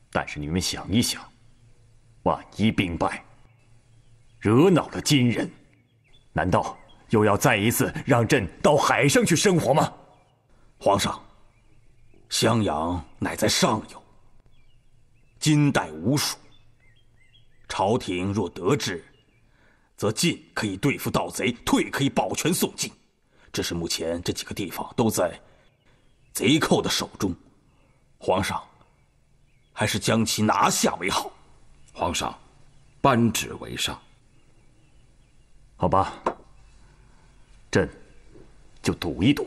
但是你们想一想，万一兵败，惹恼了金人，难道又要再一次让朕到海上去生活吗？ 皇上，襄阳乃在上游，金代无属。朝廷若得志，则进可以对付盗贼，退可以保全宋境。只是目前这几个地方都在贼寇的手中，皇上还是将其拿下为好。 皇上，扳指为上。 好吧，朕就赌一赌。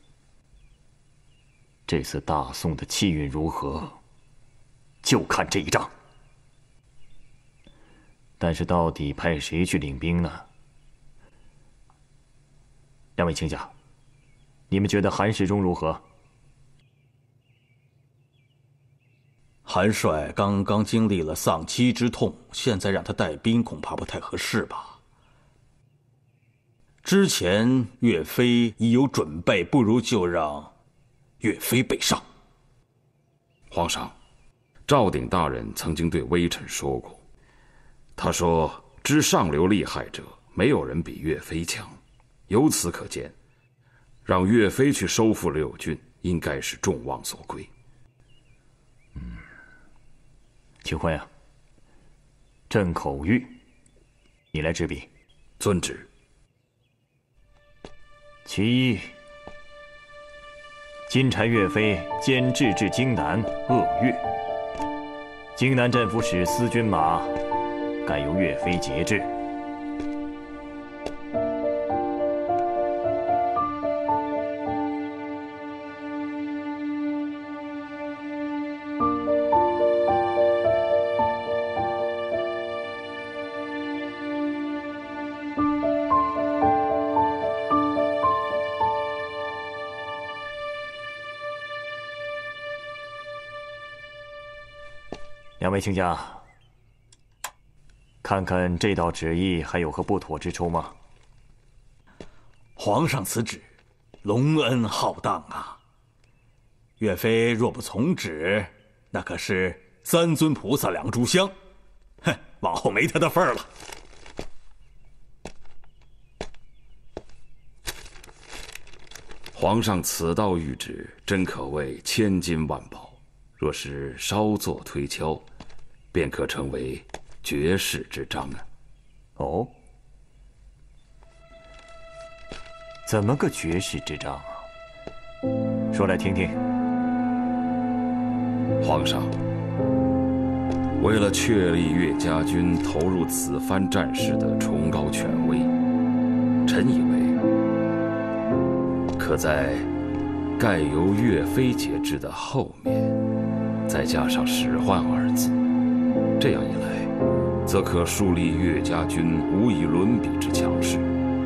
这次大宋的气运如何，就看这一仗。但是到底派谁去领兵呢？两位卿家，你们觉得韩世忠如何？ 韩帅刚刚经历了丧妻之痛，现在让他带兵恐怕不太合适吧。之前岳飞已有准备，不如就让岳飞北上。 皇上，赵鼎大人曾经对微臣说过，他说知上流厉害者，没有人比岳飞强。由此可见，让岳飞去收复六郡，应该是众望所归。 秦桧啊，朕口谕，你来执笔。 遵旨。 其一，金柴岳飞兼制至荆南鄂越，荆南镇抚使司军马该由岳飞节制。两位卿家，看看这道旨意还有何不妥之处吗？ 皇上此旨，隆恩浩荡啊！岳飞若不从旨，那可是三尊菩萨两炷香，哼，往后没他的份儿了。 皇上此道谕旨，真可谓千金万宝。若是稍作推敲，便可成为绝世之章啊！ 哦，怎么个绝世之章啊？说来听听。 皇上，为了确立岳家军投入此番战事的崇高权威，臣以为可在盖由岳飞节制的后面再加上使唤二字，这样一来，则可树立岳家军无以伦比之强势。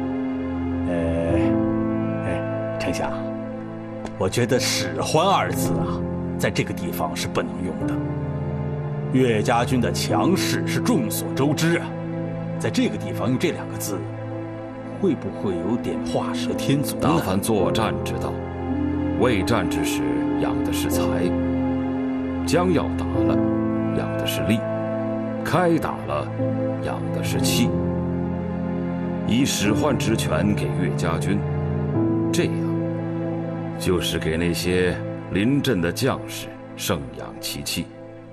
丞相，我觉得使唤二字啊，在这个地方是不能用的。岳家军的强势是众所周知啊，在这个地方用这两个字，会不会有点画蛇添足呢？ 大凡作战之道，未战之时养的是才，将要打了，养的是力；开打了，养的是气。以使唤之权给岳家军，这样就是给那些临阵的将士盛养其气。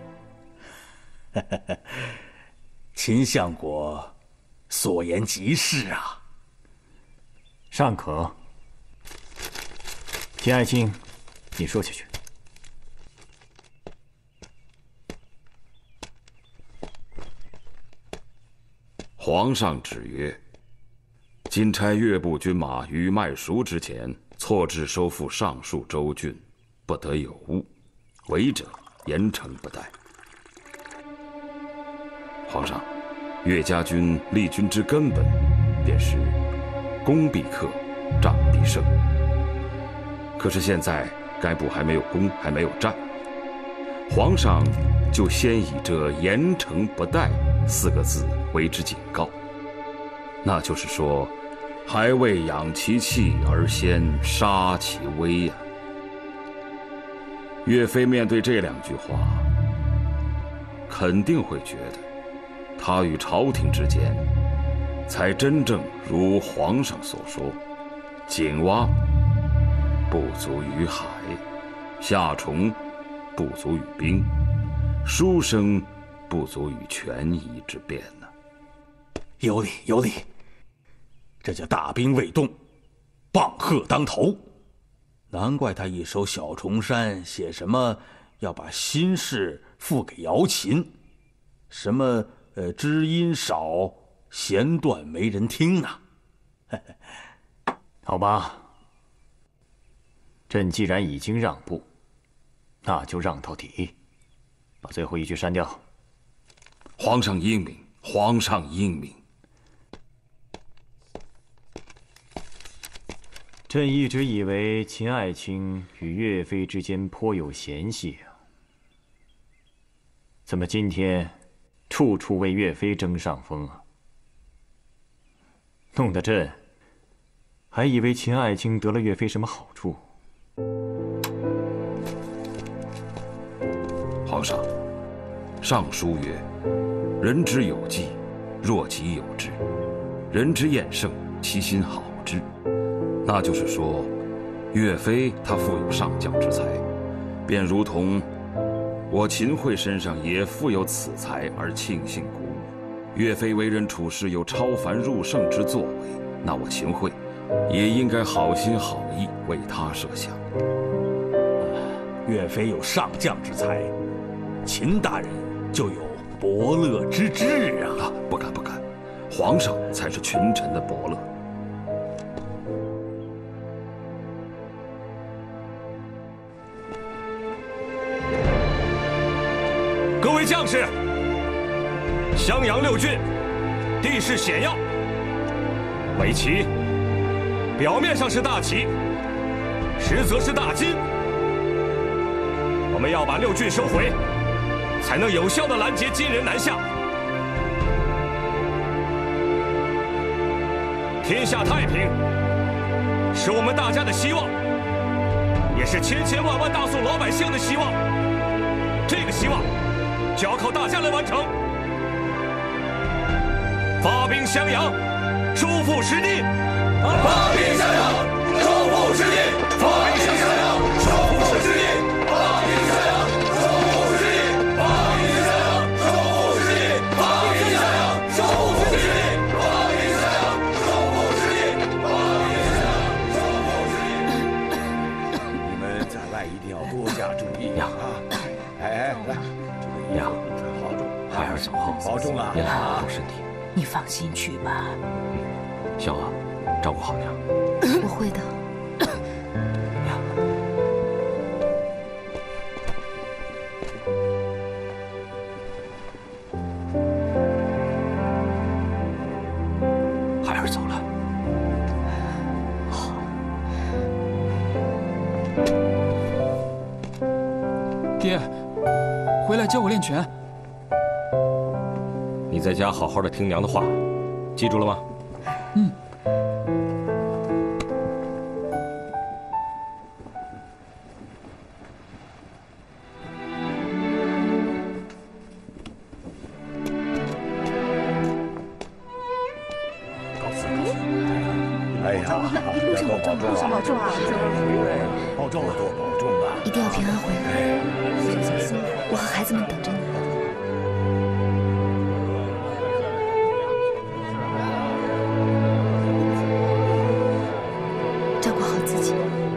秦相国所言极是啊。 尚可。秦爱卿，你说下去。 皇上旨曰：今差岳部军马于麦熟之前，错置收复上述州郡，不得有误，违者严惩不贷。皇上，岳家军立军之根本，便是攻必克，战必胜。可是现在该部还没有攻，还没有战，皇上就先以这严惩不贷4个字为之警告，那就是说，还未养其气而先杀其威呀。岳飞面对这2句话， 肯定会觉得，他与朝廷之间，才真正如皇上所说，井蛙不足于海，夏虫不足与冰，书生不足与权宜之辩呢。 有理有理，这叫大兵未动，棒喝当头。难怪他一首《小重山》写什么要把心事付给瑶琴，什么知音少，弦断没人听呢。 好吧，朕既然已经让步，那就让到底，把最后一句删掉。 皇上英明，皇上英明。 朕一直以为秦爱卿与岳飞之间颇有嫌隙啊，怎么今天处处为岳飞争上风啊？弄得朕还以为秦爱卿得了岳飞什么好处。 皇上，上书曰：“人之有技，若己有之；人之厌胜，其心好之。”那就是说，岳飞他富有上将之才，便如同我秦桧身上也富有此才而庆幸鼓舞。岳飞为人处事有超凡入圣之作为，那我秦桧也应该好心好意为他设想。 岳飞有上将之才，秦大人就有伯乐之志啊！ 不敢不敢，皇上才是群臣的伯乐。 各位将士，襄阳6郡地势险要，围棋表面上是大旗，实则是大金。我们要把6郡收回，才能有效地拦截金人南下。天下太平，是我们大家的希望，也是千千万万大宋老百姓的希望。这个希望就要靠大家来完成。发兵襄阳，收复失地。 发兵襄阳，收复失地。发兵襄阳，收复失地。发兵襄阳，收复失地。发兵襄阳，收复失地。发兵襄阳，收复失地。发兵襄阳，收复失地。发兵襄阳，收复失地。 你们在外一定要多加注意啊！哎，来。 娘，孩儿走后， 保重啊！ 您保重身体。 你放心去吧。 孝娥，照顾好娘。 我会的。 娘，孩儿走了。 好。 爹，回来教我练拳。 你在家好好的听娘的话，记住了吗？ 嗯。 哎呀， 路上保重，路上保重啊！ 保重啊，多保重啊！ 一定要平安回来，小心，我和孩子们等着你。照顾好自己。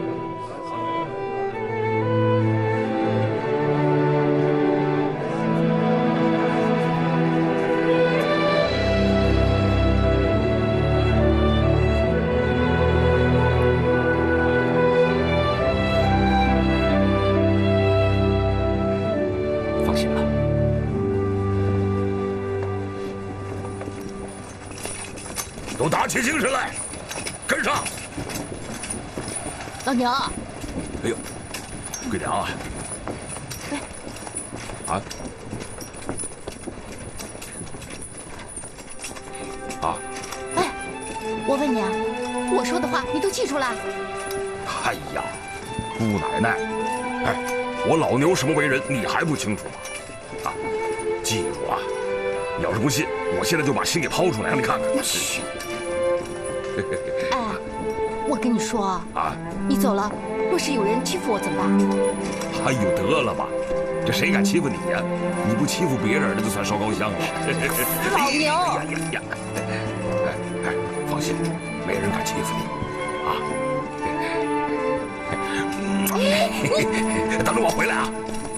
放心吧。 都打起精神来，跟上！ 老娘， 哎呦，贵娘啊！啊啊！ 哎，我问你啊，我说的话你都记住了？ 哎呀，姑奶奶，哎，我老牛什么为人你还不清楚吗？啊， 记住啊！你要是不信，我现在就把信给抛出来，让你看看。 哎，我跟你说啊，你走了，若是有人欺负我怎么办？ 哎呦，得了吧，这谁敢欺负你呀？你不欺负别人，那就算烧高香了。 老牛！ 哎，放心，没人敢欺负你啊！等着我回来啊！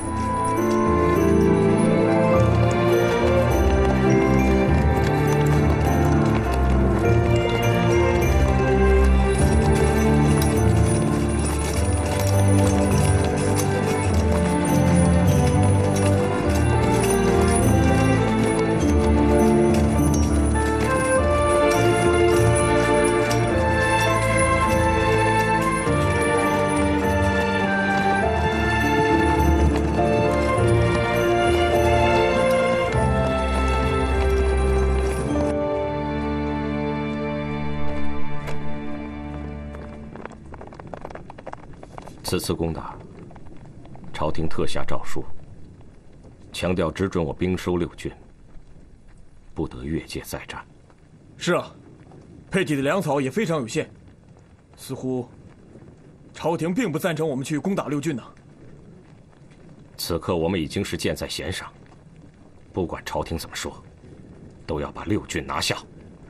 此次攻打，朝廷特下诏书，强调只准我兵收6郡，不得越界再战。 是啊，配给的粮草也非常有限，似乎朝廷并不赞成我们去攻打6郡呢。 此刻我们已经是箭在弦上，不管朝廷怎么说，都要把6郡拿下。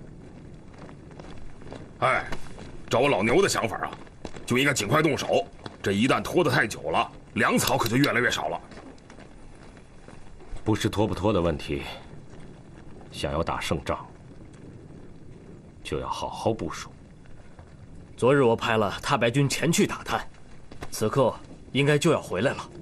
哎，照我老牛的想法啊，就应该尽快动手。这一旦拖得太久了，粮草可就越来越少了。 不是拖不拖的问题，想要打胜仗，就要好好部署。 昨日我派了太白军前去打探，此刻应该就要回来了。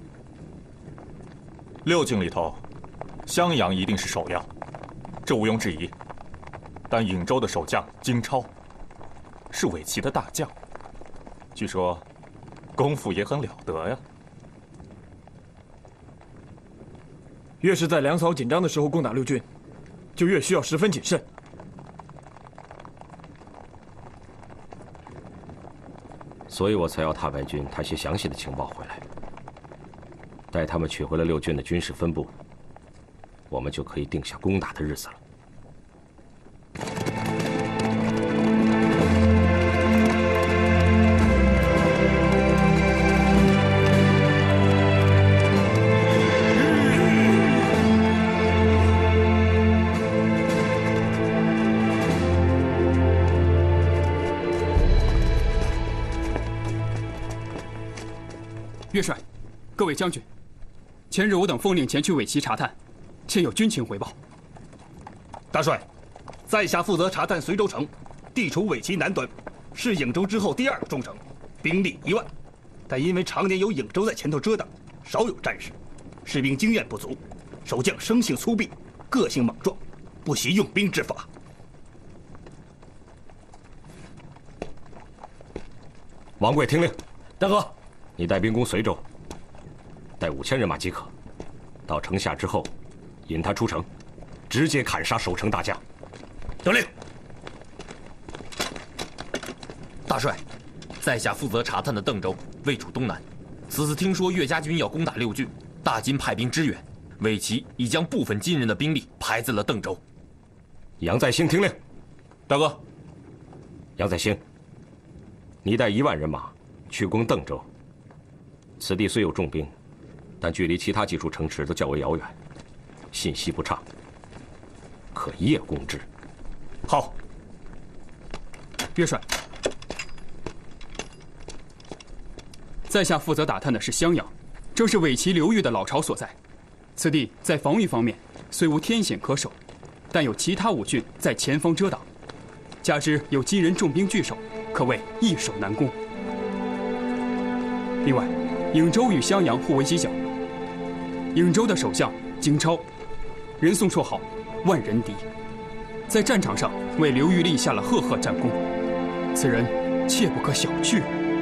6郡里头，襄阳一定是首要，这毋庸置疑。但颍州的守将金超是伪齐的大将，据说功夫也很了得呀。 越是在粮草紧张的时候攻打6郡，就越需要十分谨慎。 所以我才要太白军派些详细的情报回来，待他们取回了6郡的军事分布，我们就可以定下攻打的日子了。 岳帅，各位将军，前日我等奉令前去伪齐查探，现有军情回报。 大帅，在下负责查探随州城，地处伪齐南端，是颍州之后第2个重城，兵力1万，但因为常年有颍州在前头遮挡，少有战士，士兵经验不足，守将生性粗鄙，个性莽撞，不习用兵之法。 王贵听令， 大哥， 你带兵攻随州，带5000人马即可。到城下之后，引他出城，直接砍杀守城大将。 得令。 大帅，在下负责查探的邓州位处东南，此次听说岳家军要攻打6郡，大金派兵支援，伪齐已将部分金人的兵力排在了邓州。 杨再兴听令。 大哥， 杨再兴，你带1万人马去攻邓州。此地虽有重兵，但距离其他几处城池都较为遥远，信息不畅，可夜攻之。 好。 岳帅，在下负责打探的是襄阳，正是伪齐流域的老巢所在。此地在防御方面虽无天险可守，但有其他5郡在前方遮挡，加之有金人重兵据守，可谓易守难攻。另外，颍州与襄阳互为犄角。颍州的守将金超，人送绰号“万人敌”，在战场上为刘裕立下了赫赫战功，此人切不可小觑。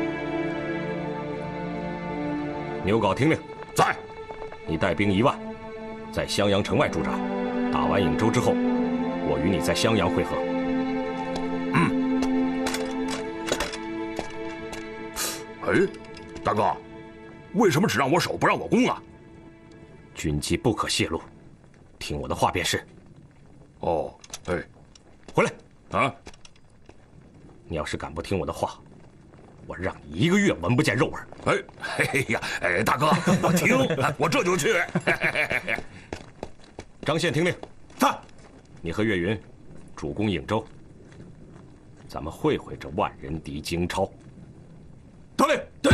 牛皋听令， 在。 你带兵1万，在襄阳城外驻扎，打完颍州之后，我与你在襄阳会合。 哎，大哥，为什么只让我守不让我攻啊？ 军机不可泄露， 听我的话便是。 哦，哎， 回来啊！ 你要是敢不听我的话，我让你1个月闻不见肉味。 哎呀，哎，大哥，我听，我这就去。 张宪听令， 在。 你和岳云主攻颍州，咱们会会这万人敌荆超。 得令。对。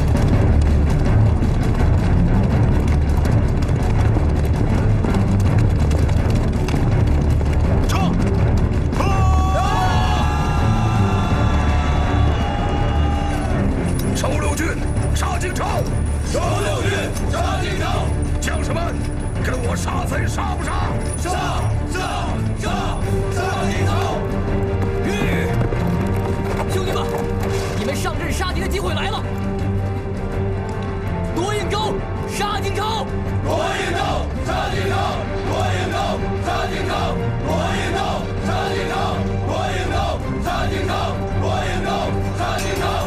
收六郡，杀荆超！ 收六郡，杀荆超！ 将士们，跟我杀贼，杀不杀？ 杀荆超！ 兄弟们，你们上阵杀敌的机会来了！夺颍州，杀荆超！ 夺颍州，杀荆超！夺颍州，杀荆超！夺颍州，杀荆超！夺颍州，杀荆超！夺颍州，杀荆超！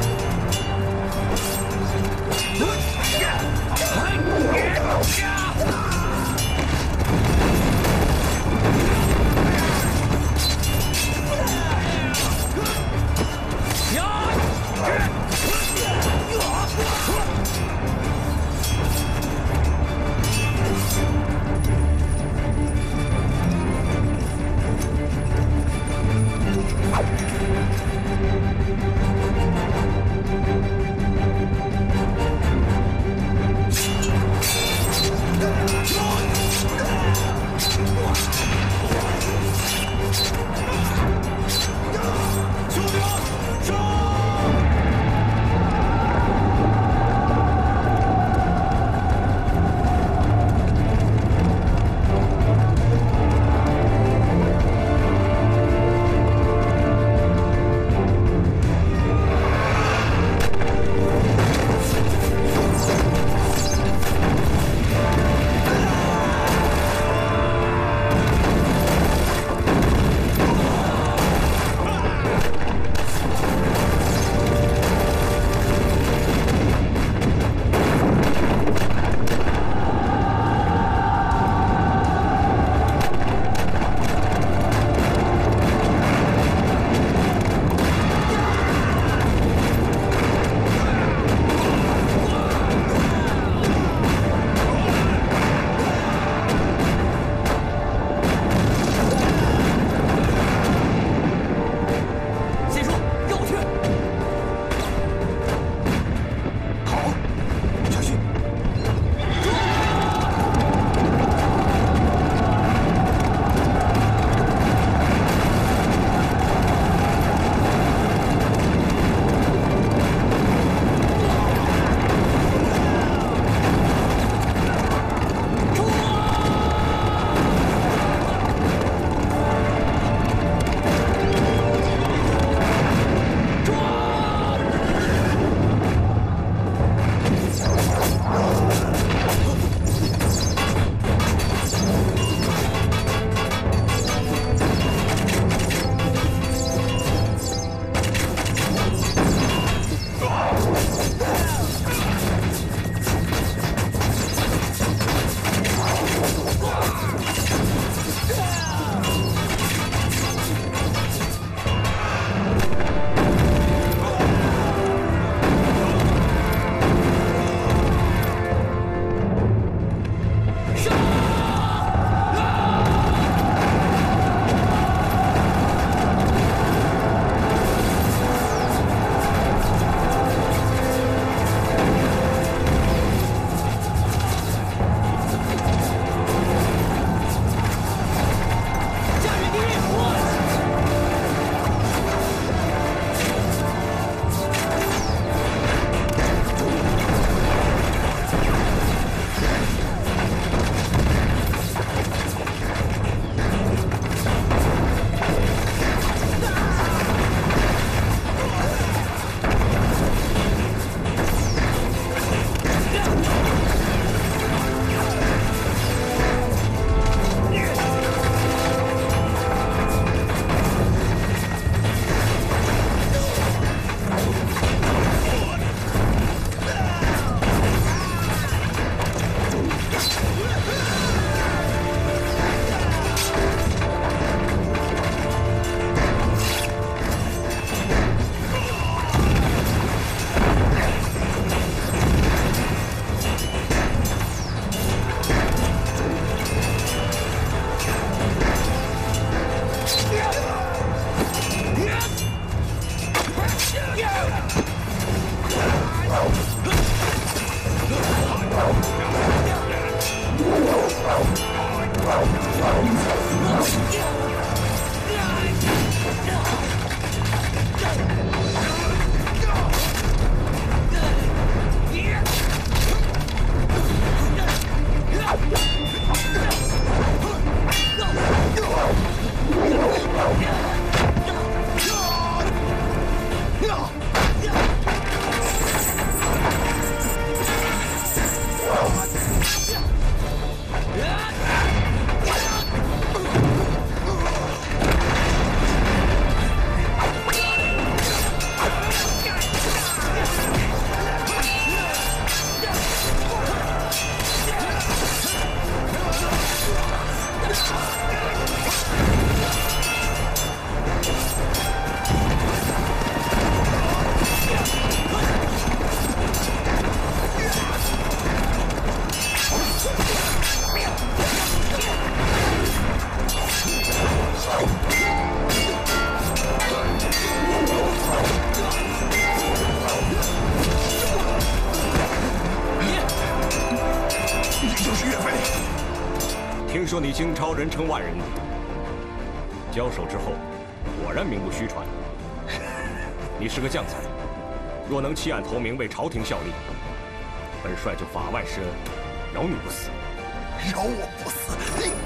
听说你经超人称万人敌，交手之后，果然名不虚传。你是个将才，若能弃暗投明，为朝廷效力，本帅就法外施恩，饶你不死。 饶我不死！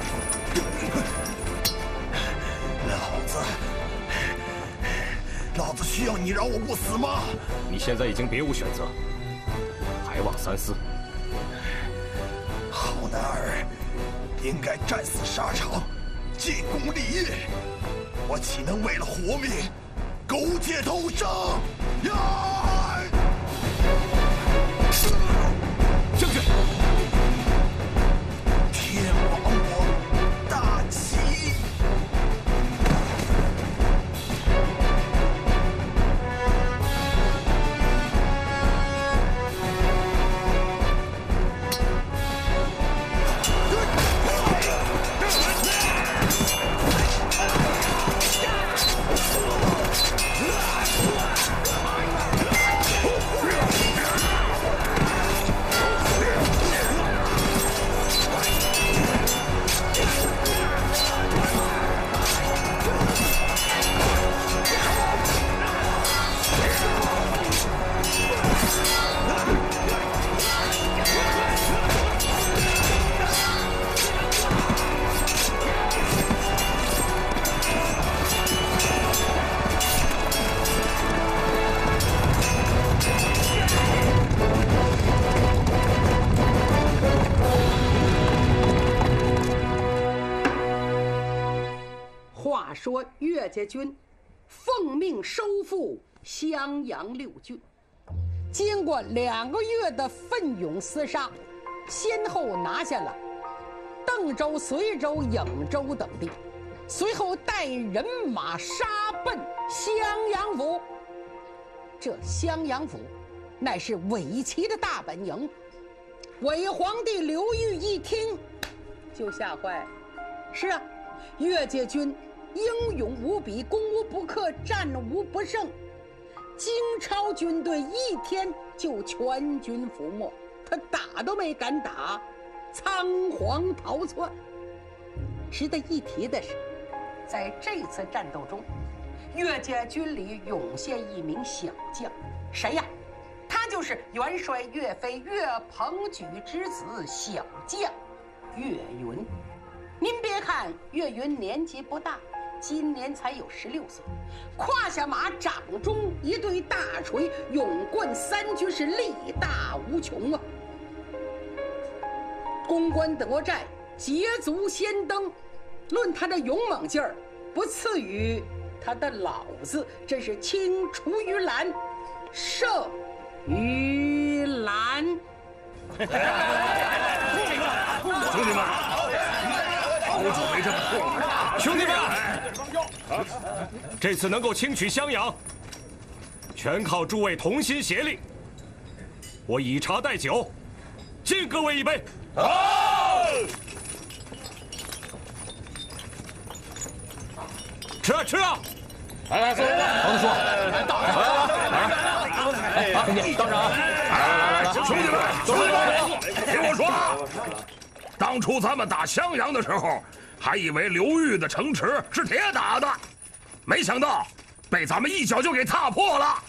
老子需要你饶我不死吗？ 你现在已经别无选择，还望三思。 好男儿应该战死沙场，建功立业，我岂能为了活命苟且偷生呀！ 将军， 天亡我大齐！ 话说岳家军奉命收复襄阳6郡，经过2个月的奋勇厮杀，先后拿下了邓州、随州、颍州等地，随后带人马杀奔襄阳府。这襄阳府乃是伪齐的大本营。伪皇帝刘裕一听就吓坏了。是啊，岳家军英勇无比，攻无不克，战无不胜。京超军队一天就全军覆没，他打都没敢打，仓皇逃窜。值得一提的是，在这次战斗中，岳家军里涌现一名小将，谁呀？他就是元帅岳飞岳鹏举之子小将岳云。您别看岳云年纪不大，今年才有16岁，胯下马，掌中一对大锤，勇冠3军，是力大无穷啊！攻关得寨，捷足先登，论他的勇猛劲儿，不次于他的老子，真是青出于蓝胜于蓝。 兄弟们，好久没这么痛了。 兄弟们，这次能够轻取襄阳，全靠诸位同心协力。我以茶代酒，敬各位一杯。好！吃啊吃啊！ 来，坐，王子说，来，兄弟，当着啊！ 来，兄弟们，听我说，大当初咱们打襄阳的时候，还以为刘裕的城池是铁打的，没想到被咱们一脚就给踏破了。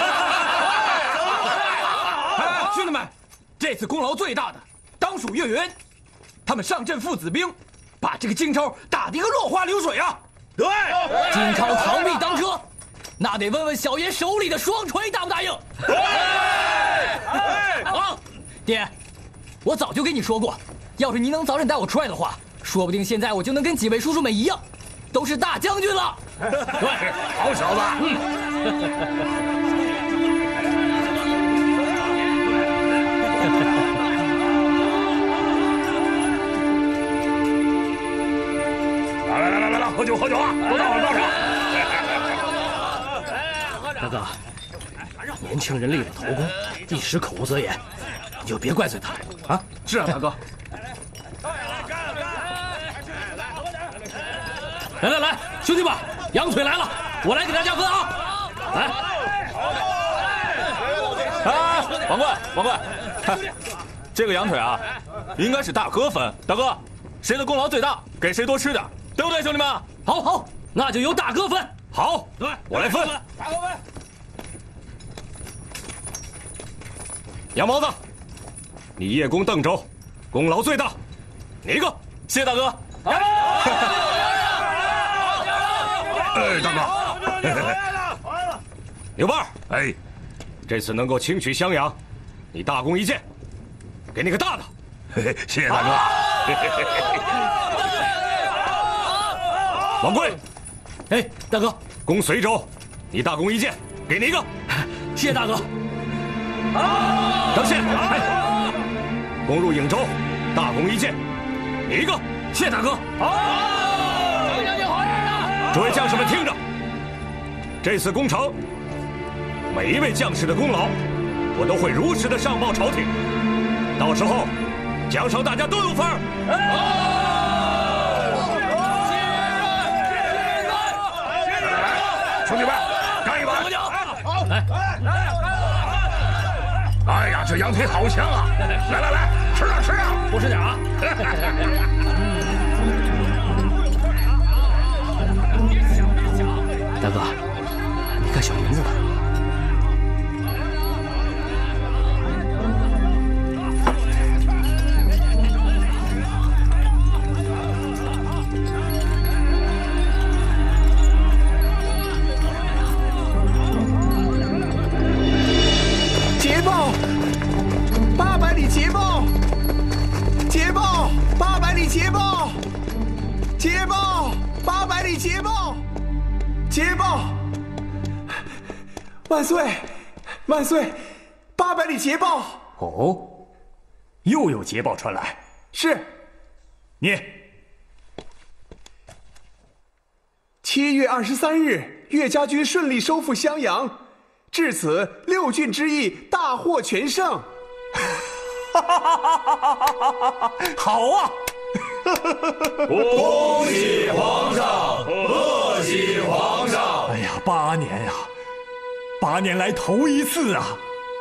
兄弟们，这次功劳最大的当属岳云，他们上阵父子兵，把这个荆超打得一个落花流水啊！ 对， 荆超逃命当车，那得问问小爷手里的双锤答不答应？ 对， 啊，爹，我早就跟你说过，要是您能早点带我出来的话，说不定现在我就能跟几位叔叔们一样，都是大将军了。 对，好小子。来，喝酒啊！多大多少？ 大哥，年轻人立了头功，一时口无择言，你就别怪罪他啊！ 是啊，大哥。 来，兄弟们，羊腿来了，我来给大家分啊！来， 王贵，这个羊腿啊，应该是大哥分。大哥，谁的功劳最大，给谁多吃点，对不对，兄弟们？ 好，那就由大哥分。 好，对，我来分。 大哥分。 杨毛子，你叶公邓州，功劳最大，你一个。 谢谢大哥。 大哥。 刘伴儿，这次能够轻取襄阳，你大功一件，给你个大的。 谢谢大哥。 王贵， 大哥， 攻随州，你大功一件，给你一个。 谢谢大哥。 张宪，攻入颍州，大功一件，你一个。 谢谢大哥。 张将军好样的！ 诸位将士们听着，这次攻城，每一位将士的功劳，我都会如实的上报朝廷，到时候奖赏大家都有份儿。 兄弟们，干一把！哎呀，这羊腿好香啊！来，吃啊！ 多吃点啊！大哥，你看小云子呢？ 捷报！800里捷报！800里捷报！800里捷报！捷报！万岁！800里捷报！ 哦，又有捷报传来。 是。 念。 7月23日，岳家军顺利收复襄阳，至此6郡之役大获全胜。 好啊！ 恭喜皇上，贺喜皇上！ 哎呀，8年呀，8年来头一次啊！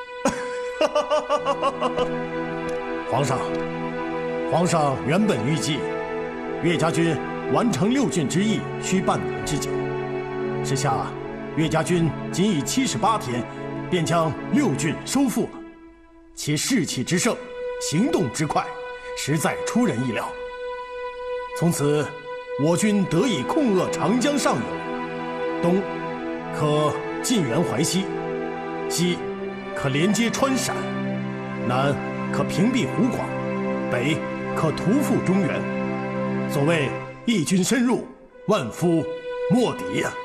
皇上原本预计岳家军完成6郡之役需半年之久，时下岳家军仅以78天便将6郡收复了，其士气之盛，行动之快，实在出人意料。从此，我军得以控扼长江上游，东可进援淮西，西可连接川陕，南可屏蔽湖广，北可突覆中原。所谓一军深入，万夫莫敌呀。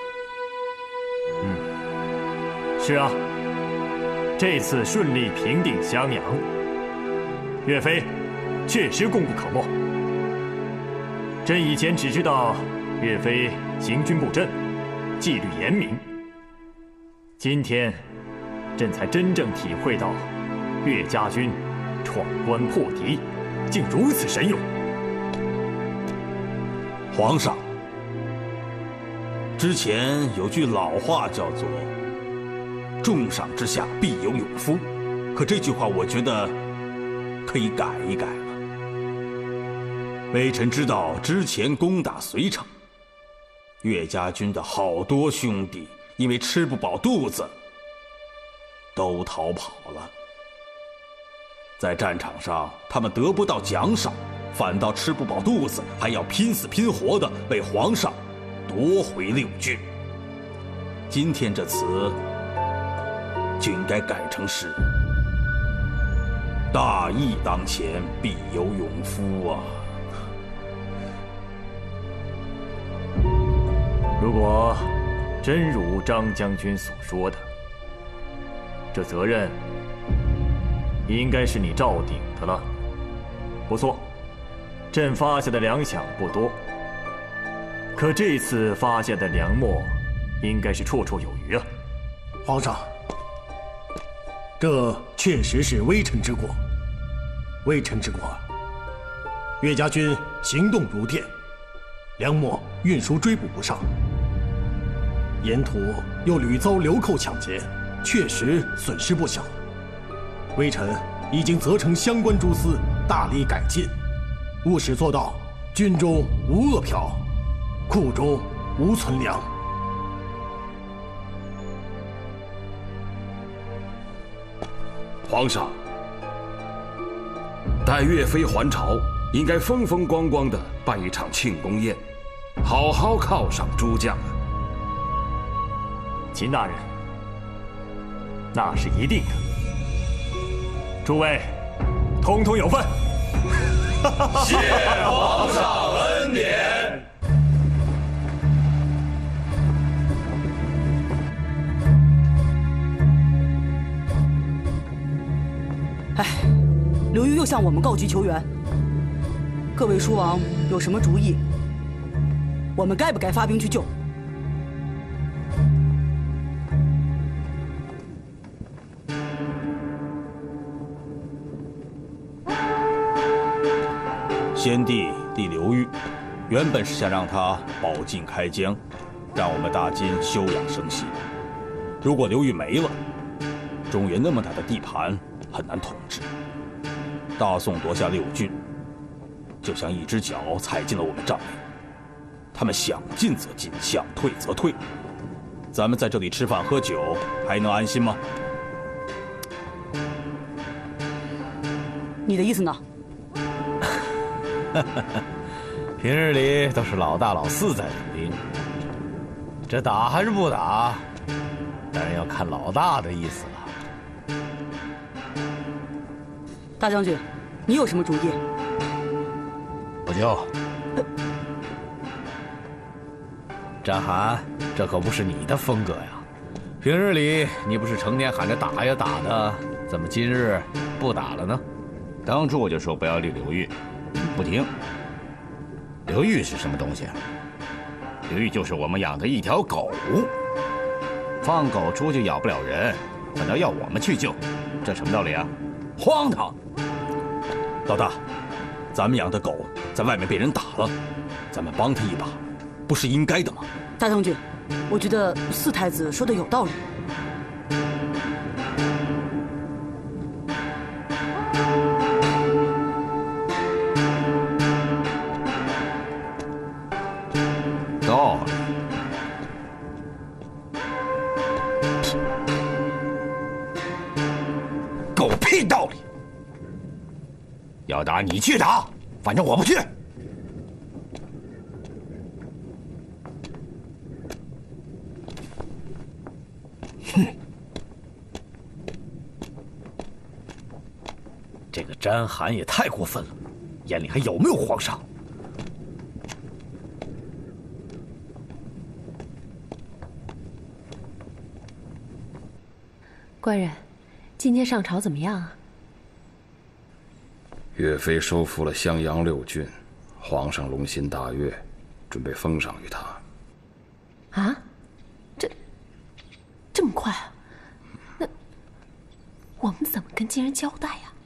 是啊，这次顺利平定襄阳，岳飞确实功不可没。朕以前只知道岳飞行军布阵，纪律严明，今天朕才真正体会到岳家军闯关破敌竟如此神勇。 皇上，之前有句老话叫做“重赏之下必有勇夫”，可这句话我觉得可以改一改了。 微臣知道之前攻打隋城，岳家军的好多兄弟因为吃不饱肚子，都逃跑了。在战场上，他们得不到奖赏，反倒吃不饱肚子，还要拼死拼活地为皇上夺回6郡。今天这词就应该改成是“大义当前，必有勇夫”啊！ 如果真如张将军所说的，这责任应该是你赵鼎的了。不错，朕发下的粮饷不多，可这次发下的粮秣应该是绰绰有余啊。 皇上，这确实是微臣之过，微臣之过。岳家军行动如电，粮秣运输追补不上，沿途又屡遭流寇抢劫，确实损失不小。微臣已经责成相关诸司大力改进，务使做到军中无饿殍，库中无存粮。 皇上，待岳飞还朝，应该风风光光的办一场庆功宴，好好犒赏诸将啊！ 秦大人，那是一定的。诸位，统统有份。 谢皇上恩典。 哎，刘裕又向我们告急求援。各位叔王有什么主意？我们该不该发兵去救？ 先帝立刘裕，原本是想让他保境开疆，让我们大金休养生息。如果刘裕没了，中原那么大的地盘很难统治。大宋夺下6郡，就像一只脚踩进了我们帐内，他们想进则进，想退则退。咱们在这里吃饭喝酒，还能安心吗？ 你的意思呢？ 平日里都是老大老四在领兵，这打还是不打，当然要看老大的意思了。 大将军，你有什么主意？ 不救。战寒，这可不是你的风格呀！平日里你不是成天喊着打呀打的，怎么今日不打了呢？ 当初我就说不要立刘裕，不听。刘裕是什么东西啊？刘裕就是我们养的一条狗，放狗出去咬不了人，反倒要我们去救，这什么道理啊？荒唐！ 老大，咱们养的狗在外面被人打了，咱们帮他一把，不是应该的吗？ 大将军，我觉得四太子说的有道理。 道理？狗屁道理！要打你去打，反正我不去。 哼！这个詹寒也太过分了，眼里还有没有皇上？ 官人，今天上朝怎么样啊？ 岳飞收复了襄阳6郡，皇上龙心大悦，准备封赏于他。 啊？这么快啊？那我们怎么跟金人交代呀？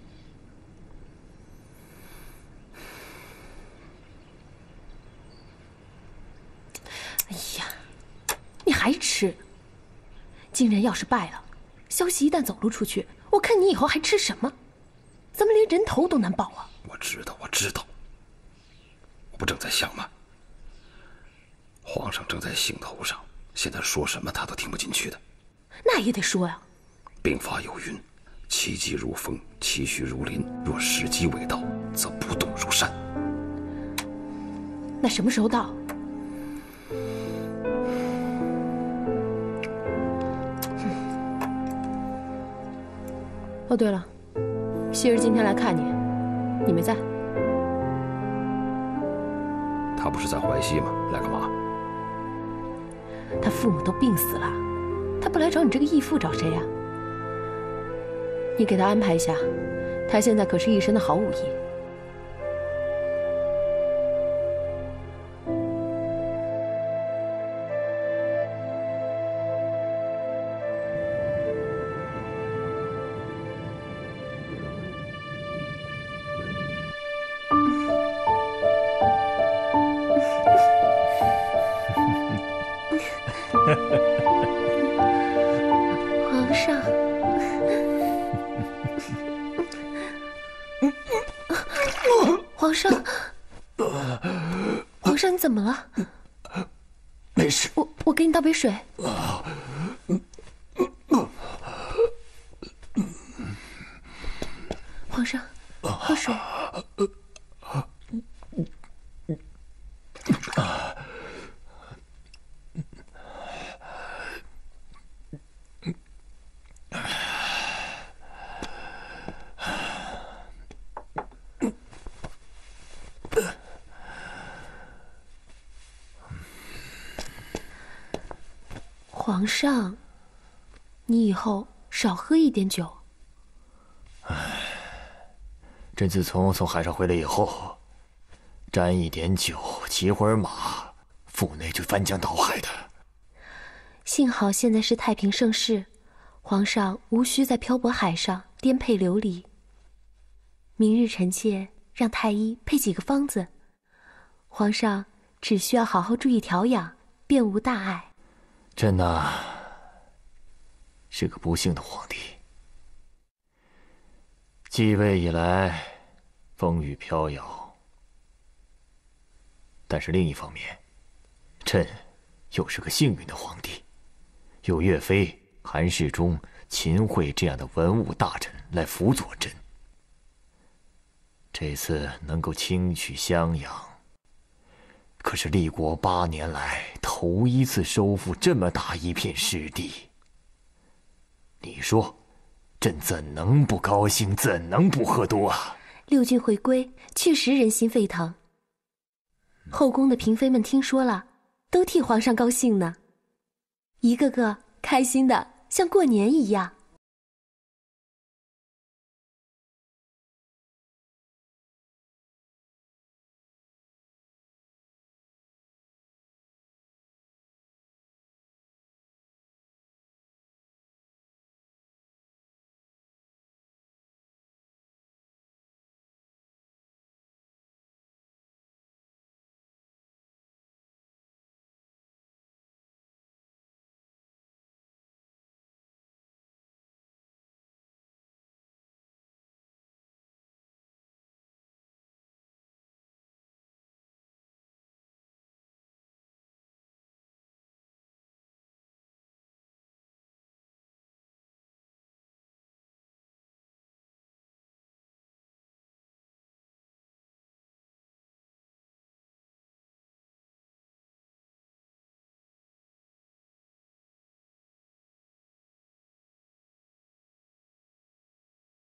哎呀，你还吃？金人要是败了，消息一旦走漏出去，我看你以后还吃什么？咱们连人头都难保啊！ 我知道，我知道。 不正在想吗？皇上正在兴头上，现在说什么他都听不进去的。 那也得说呀。 兵法有云：“其疾如风，其虚如林。若时机未到，则不动如山。” 那什么时候到？哦，对了，希儿今天来看你，你没在。 他不是在淮西吗？来干嘛？ 他父母都病死了，他不来找你这个义父，找谁呀？你给他安排一下，他现在可是一身的好武艺。皇上，皇上，皇上，你怎么了？ 没事。 我给你倒杯水。皇上，喝水。皇上，你以后少喝一点酒。 朕自从海上回来以后，沾一点酒，骑会儿马，腹内就翻江倒海的。 幸好现在是太平盛世，皇上无需在漂泊海上颠沛流离。明日臣妾让太医配几个方子，皇上只需要好好注意调养，便无大碍。 朕呐，是个不幸的皇帝。继位以来，风雨飘摇，但是另一方面，朕又是个幸运的皇帝，有岳飞、韩世忠、秦桧这样的文武大臣来辅佐朕。这次能够轻取襄阳，可是立国8年来头一次收复这么大一片失地。你说，朕怎能不高兴，怎能不喝多啊？ 六郡回归，确实人心沸腾。后宫的嫔妃们听说了，都替皇上高兴呢，一个个开心的像过年一样。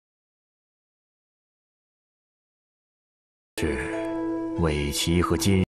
是尾齐和金